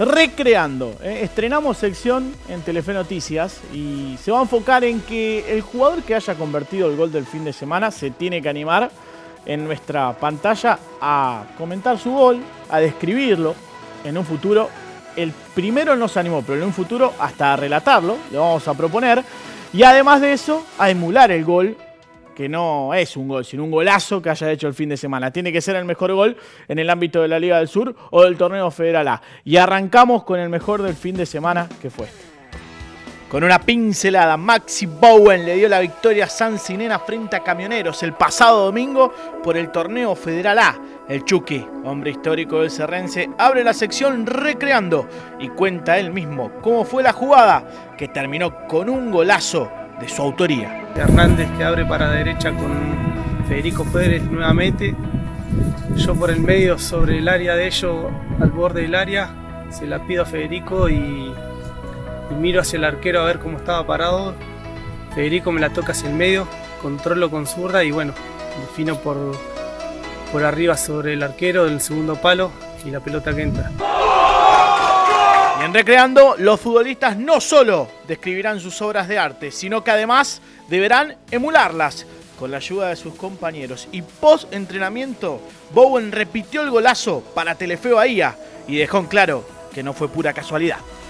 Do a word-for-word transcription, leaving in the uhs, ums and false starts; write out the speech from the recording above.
Recreando, eh, estrenamos sección en Telefe Noticias y se va a enfocar en que el jugador que haya convertido el gol del fin de semana se tiene que animar en nuestra pantalla a comentar su gol, a describirlo en un futuro. El primero no se animó, pero en un futuro hasta a relatarlo, le vamos a proponer. Y además de eso, a emular el gol, que no es un gol, sino un golazo que haya hecho el fin de semana. Tiene que ser el mejor gol en el ámbito de la Liga del Sur o del Torneo Federal A. Y arrancamos con el mejor del fin de semana, que fue este. Con una pincelada, Maxi Bowen le dio la victoria a San Sinena frente a Camioneros el pasado domingo por el Torneo Federal A. El Chucky, hombre histórico del Cerrense, abre la sección Recreando y cuenta él mismo cómo fue la jugada, que terminó con un golazo de su autoría. Hernández que abre para la derecha con Federico Pérez nuevamente. Yo por el medio sobre el área de ellos, al borde del área, se la pido a Federico y, y miro hacia el arquero a ver cómo estaba parado. Federico me la toca hacia el medio, controlo con zurda y bueno, defino por, por arriba sobre el arquero del segundo palo y la pelota que entra. Y en Recreando, los futbolistas no solo describirán sus obras de arte, sino que además deberán emularlas con la ayuda de sus compañeros. Y post-entrenamiento, Bowen repitió el golazo para Telefe Bahía y dejó en claro que no fue pura casualidad.